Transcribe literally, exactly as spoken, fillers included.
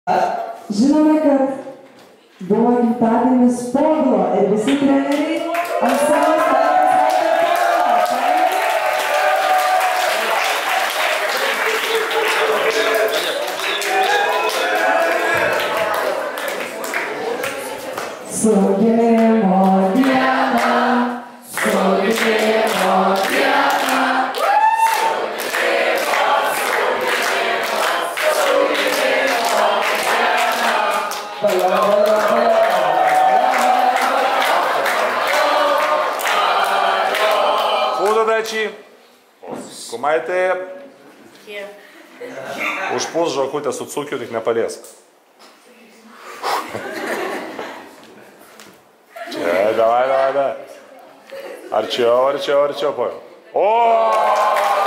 Žinome, kad buvo gimtadienis Povilo ir visi treneriai ant savo Su gimimo diena, su gimimo diena. Хубаво дечи, кумайте, užpūs žakutę su cukiu, tik nepaliesk. Čia, davai, davai, davai. Arčiau, arčiau, arčiau, pojau. O!